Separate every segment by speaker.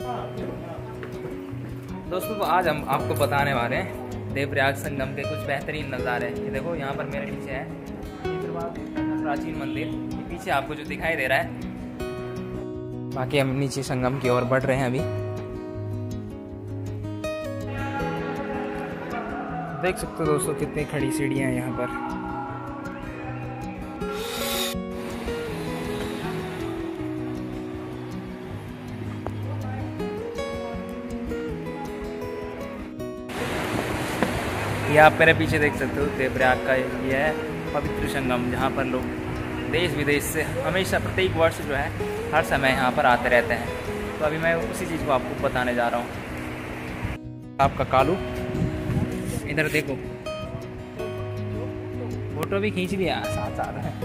Speaker 1: दोस्तों, तो आज हम आपको बताने वाले हैं देवप्रयाग संगम के कुछ बेहतरीन नज़ारे। ये देखो, यहाँ पर मेरे पीछे है प्राचीन मंदिर, पीछे आपको जो दिखाई दे रहा है। बाकी हम नीचे संगम की ओर बढ़ रहे हैं। अभी देख सकते हो दोस्तों, कितनी खड़ी सीढ़ियाँ हैं यहाँ पर। ये आप मेरे पीछे देख सकते हो, देवप्रयाग का ये है पवित्र संगम, जहाँ पर लोग देश विदेश से हमेशा प्रत्येक वर्ष जो है हर समय यहाँ पर आते रहते हैं। तो अभी मैं उसी चीज़ को आपको बताने जा रहा हूँ। आपका कालू इधर देखो, फोटो भी खींच लिया साथ साथ है।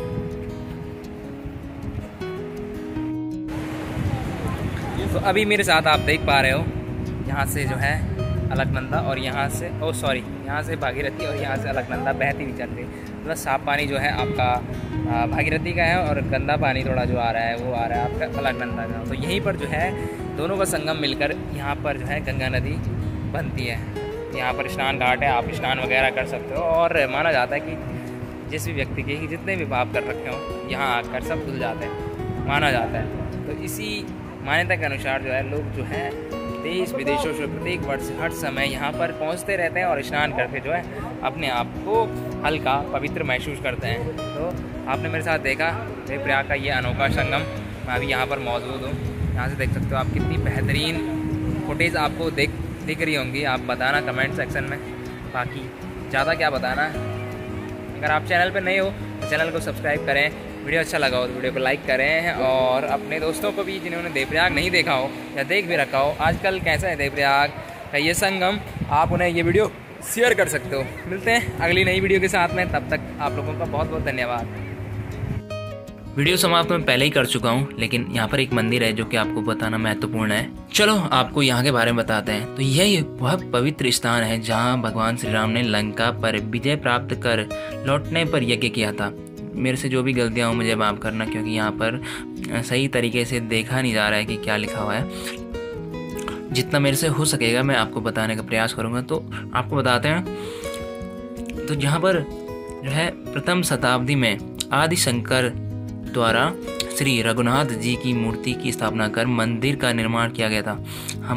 Speaker 1: तो अभी मेरे साथ आप देख पा रहे हो, यहाँ से जो है अलकनंदा और यहाँ से भागीरथी और यहाँ से अलकनंदा बहती हुई चल रही है। मतलब साफ पानी जो है आपका भागीरथी का है और गंदा पानी थोड़ा जो आ रहा है वो आ रहा है आपका अलकनंदा का। तो यहीं पर जो है दोनों का संगम मिलकर यहाँ पर जो है गंगा नदी बनती है। यहाँ पर स्नान घाट है, आप स्नान वगैरह कर सकते हो। और माना जाता है कि जिस भी व्यक्ति के जितने भी पाप कर रखे हो यहाँ आकर सब धुल जाते हैं, माना जाता है। तो इसी मान्यता के अनुसार जो है लोग जो है देश विदेशों से प्रत्येक वर्ष हर समय यहाँ पर पहुँचते रहते हैं और स्नान करके जो है अपने आप को हल्का पवित्र महसूस करते हैं। तो आपने मेरे साथ देखा देवप्रयाग का ये अनोखा संगम, मैं अभी यहाँ पर मौजूद हूँ। यहाँ से देख सकते हो आप, कितनी बेहतरीन फुटेज आपको दिख रही होंगी। आप बताना कमेंट सेक्शन में। बाकी ज़्यादा क्या बताना है, अगर आप चैनल पर नए हो तो चैनल को सब्सक्राइब करें, वीडियो अच्छा लगा हो तो वीडियो को लाइक करें, और अपने दोस्तों को भी जिन्होंने देवप्रयाग नहीं देखा हो या देख भी रखा हो आजकल कैसा है देवप्रयाग का ये संगम, आप उन्हें ये वीडियो शेयर कर सकते हो। मिलते हैं अगली नई वीडियो के साथ में, तब तक आप लोगों का बहुत बहुत धन्यवाद। वीडियो समाप्त मैं पहले ही कर चुका हूँ, लेकिन यहाँ पर एक मंदिर है जो कि आपको बताना महत्वपूर्ण है। चलो आपको यहाँ के बारे में बताते हैं। तो यह वह पवित्र स्थान है जहाँ भगवान श्री राम ने लंका पर विजय प्राप्त कर लौटने पर यज्ञ किया था। मेरे से जो भी गलतियाँ हो मुझे माफ़ करना, क्योंकि यहाँ पर सही तरीके से देखा नहीं जा रहा है कि क्या लिखा हुआ है। जितना मेरे से हो सकेगा मैं आपको बताने का प्रयास करूँगा। तो आपको बताते हैं। तो जहाँ पर जो है प्रथम शताब्दी में आदि शंकर द्वारा श्री रघुनाथ जी की मूर्ति की स्थापना कर मंदिर का निर्माण किया गया था।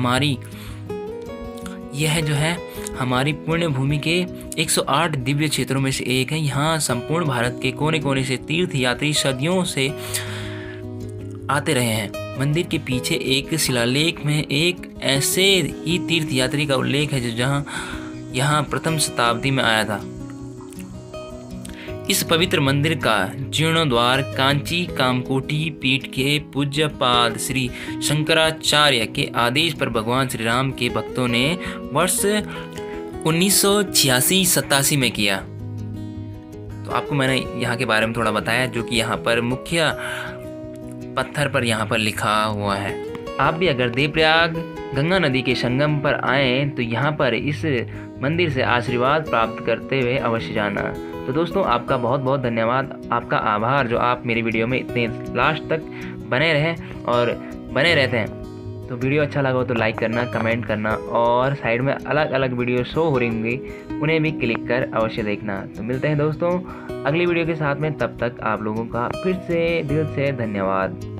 Speaker 1: यह जो है हमारी पुण्य भूमि के 108 दिव्य क्षेत्रों में से एक है। यहाँ संपूर्ण भारत के कोने कोने से तीर्थ यात्री सदियों से आते रहे हैं। मंदिर के पीछे एक शिलालेख में एक ऐसे ही तीर्थ यात्री का उल्लेख है जो यहाँ प्रथम शताब्दी में आया था। इस पवित्र मंदिर का जीर्णोद्धार कांची कामकोटी पीठ के पूज्यपाद श्री शंकराचार्य के आदेश पर भगवान श्री राम के भक्तों ने वर्ष 1986-87 में किया। तो आपको मैंने यहाँ के बारे में थोड़ा बताया, जो कि यहाँ पर मुख्य पत्थर पर यहाँ पर लिखा हुआ है। आप भी अगर देवप्रयाग गंगा नदी के संगम पर आएँ तो यहाँ पर इस मंदिर से आशीर्वाद प्राप्त करते हुए अवश्य जाना। तो दोस्तों, आपका बहुत बहुत धन्यवाद, आपका आभार जो आप मेरी वीडियो में इतने लास्ट तक बने रहें और बने रहते हैं। तो वीडियो अच्छा लगा हो तो लाइक करना, कमेंट करना, और साइड में अलग अलग वीडियो शो हो रही होंगी, उन्हें भी क्लिक कर अवश्य देखना। तो मिलते हैं दोस्तों अगली वीडियो के साथ में, तब तक आप लोगों का फिर से दिल से धन्यवाद।